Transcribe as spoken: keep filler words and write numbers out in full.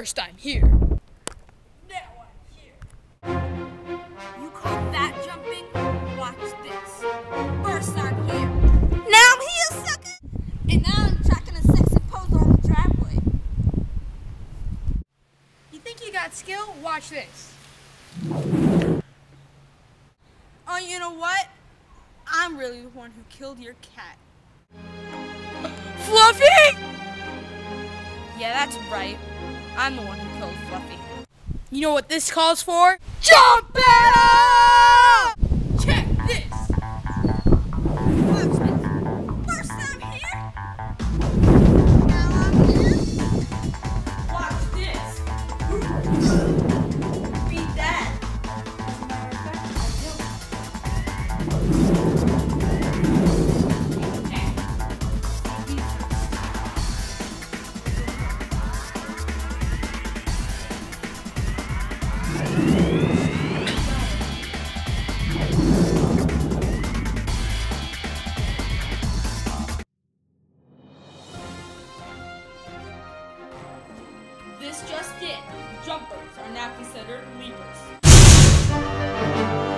First I'm here. Now I'm here. You call that jumping? Watch this. First I'm here. Now I'm here, sucker! And now I'm tracking a sexy pose on the driveway. You think you got skill? Watch this. Oh, you know what? I'm really the one who killed your cat. Fluffy! Yeah, that's right. I'm the one who killed Fluffy. You know what this calls for? Jump battle! Check this. Watch this. First I'm here. Now I'm here. Watch this. Beat that. This just in. Jumpers are now considered leapers.